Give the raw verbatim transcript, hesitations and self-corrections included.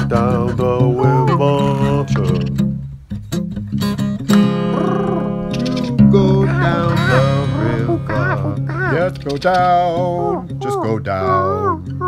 down the river. Go down the river. Yes, go down. Just go down.